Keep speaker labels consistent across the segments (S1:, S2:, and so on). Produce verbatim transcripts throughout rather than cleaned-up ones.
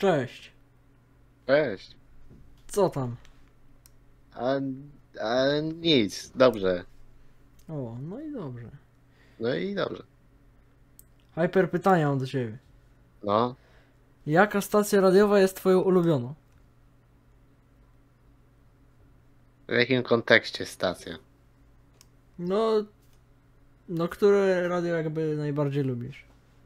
S1: Cześć.
S2: Cześć.
S1: Co tam?
S2: A, a nic, dobrze.
S1: O, no i dobrze.
S2: No i dobrze.
S1: Hyper, pytania mam do ciebie.
S2: No,
S1: Jaka stacja radiowa jest twoją ulubioną?
S2: w jakim kontekście stacja?
S1: No... No, które radio jakby najbardziej lubisz?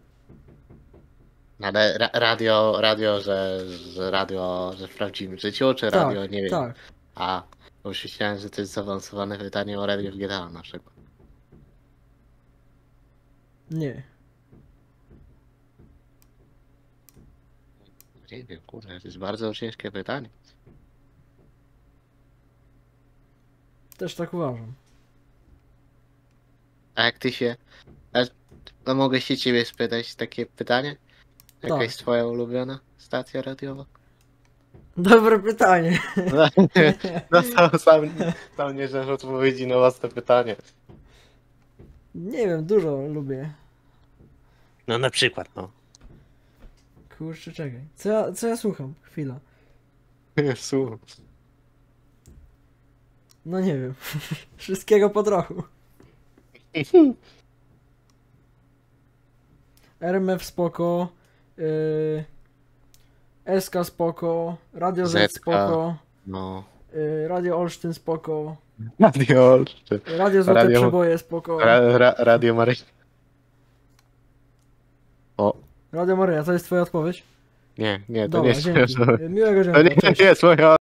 S2: Ale ra radio, radio, że, że radio, że w prawdziwym życiu, czy
S1: Tak,
S2: radio, nie wiem.
S1: tak.
S2: A, bo już myślałem, że to jest zaawansowane pytanie o radio w G T A na przykład.
S1: Nie.
S2: Nie wiem, kurde, to jest bardzo ciężkie pytanie.
S1: Też tak uważam.
S2: A jak ty się... A, no mogę się ciebie spytać takie pytanie? Jaka
S1: Tak.
S2: jest twoja ulubiona stacja radiowa?
S1: Dobre pytanie.
S2: No, no sam, sam, sam nie znasz odpowiedzi na własne pytanie.
S1: Nie wiem, dużo lubię.
S2: No na przykład, no.
S1: Kurczę, czekaj. Co ja, co ja słucham? Chwila.
S2: Słucham.
S1: No nie wiem. Wszystkiego po trochu. R M F spoko. Yy, S K spoko. Radio Z
S2: Zetka.
S1: spoko.
S2: No.
S1: Yy, Radio Olsztyn spoko.
S2: Radio Olsztyn.
S1: Radio Złote
S2: Radio-
S1: Przeboje spoko.
S2: Ra, ra, Radio Maryś. O,
S1: Radio Maryja, to jest twoja odpowiedź?
S2: nie, nie, to
S1: Dobra,
S2: nie jest
S1: dzięki.
S2: moja
S1: Miłego
S2: To
S1: dziękuję.
S2: nie, to nie jest moja